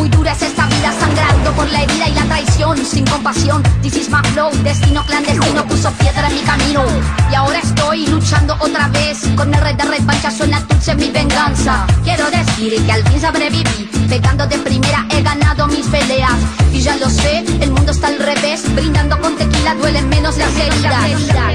Muy dura es esta vida, sangrando por la herida y la traición, sin compasión. This is my flow, destino clandestino puso piedra en mi camino. Y ahora estoy luchando otra vez, con el red de revancha suena dulce mi venganza. Quiero decir que al fin sobreviví, pegando de primera he ganado mis peleas. Y ya lo sé, el mundo está al revés, brindando con tequila duelen menos las heridas.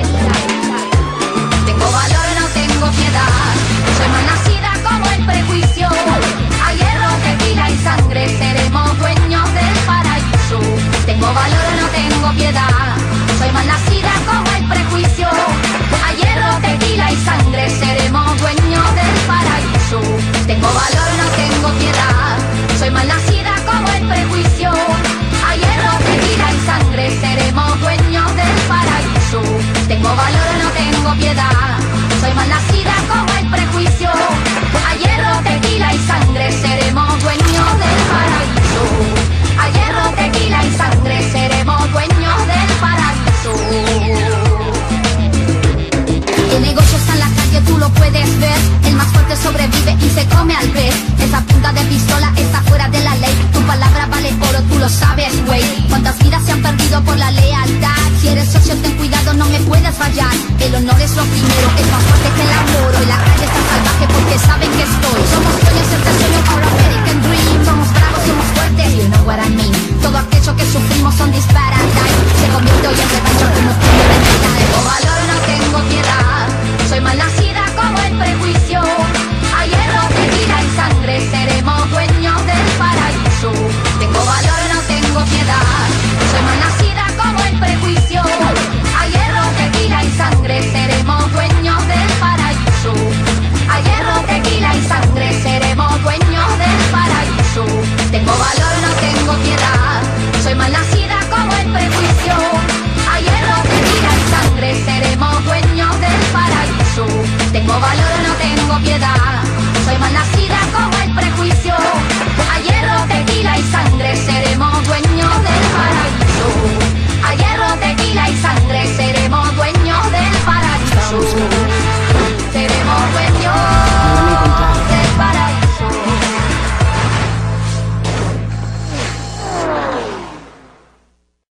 Tengo valor, no tengo piedad, soy mal nacida como el prejuicio. A hierro, tequila y sangre seremos dueños del paraíso. Tengo valor, no tengo piedad, soy mal nacida como el prejuicio. A hierro, tequila y sangre seremos dueños del paraíso. Tengo valor, no tengo piedad, soy mal nacida como el prejuicio. A hierro, tequila y sangre seremos dueños del paraíso. Tengo valor, no tengo piedad, soy mal nacida como el prejuicio. A hierro, tequila y sangre seremos dueños del paraíso. A hierro, tequila y sangre seremos dueños del paraíso. El negocio está en la calle, tú lo puedes ver. El más fuerte sobrevive y se come al pez. Esa punta de pistola está fuera de la ley. Tu palabra vale oro, tú lo sabes, güey. Cuántas vidas se han perdido por la lealtad. Si eres socio, ten cuidado, no me puedes fallar. El honor es lo primero, es más fuerte que el amor. Hoy la calle está salvaje porque saben que estoy. Somos dueños de este sueño, our American dream. Somos bravos, somos fuertes, you know what I mean. Todo aquello que sufrimos son disparadores. Se convierte hoy en revancha como un de metal. Tengo valor,